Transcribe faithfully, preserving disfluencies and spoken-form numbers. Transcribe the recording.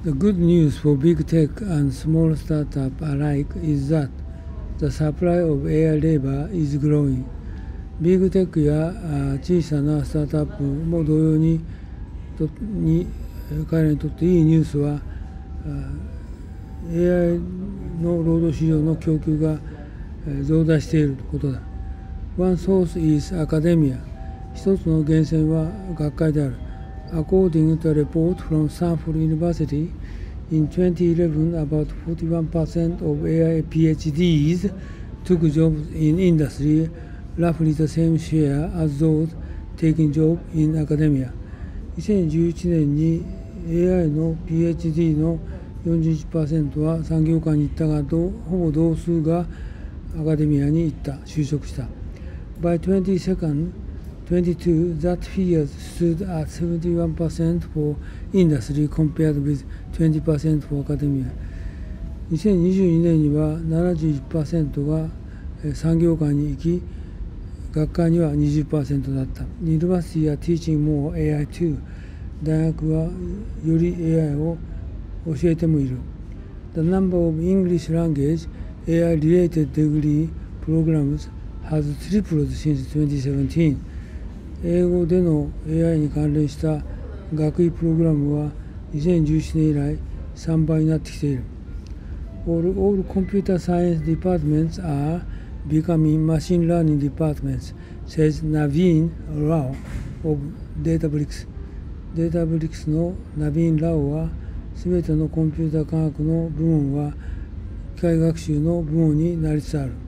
The good news for big tech and small startup alike is that the supply of エーアイ labor is growing. ビッグテックや小さなスタートアップも同様に、とに彼らにとっていいニュースは エーアイ の労働市場の供給が増大していることだ。One source is academia. 一つの源泉は学会である。According to a report from Stanford University, in twenty eleven, about forty-one percent of エーアイ PhDs took jobs in industry, roughly the same share as those taking jobs in academia. にせんじゅういちねんに エーアイ の PhD の よんじゅういちパーセント は産業界に行ったが、ほぼ同数がアカデミアに行った、就職した。By twenty twenty-two, that figure stood at seventy-one percent for industry compared with twenty percent for academia. にせんにじゅうにねんには ななじゅういちパーセント が産業界に行き、学会には にじゅっパーセント だった。University are teaching more エーアイ too. 大学はより エーアイ を教えてもいる。The number of English language エーアイ related degree programs has tripled since twenty seventeen. 英語での エーアイ に関連した学位プログラムはにせんじゅうななねん以来さんばいになってきている。All, all computer science departments are becoming machine learning departments, says Naveen Rao of Databricks. Databricks の Naveen Rao は、すべてのコンピュータ科学の部門は機械学習の部門になりつつある。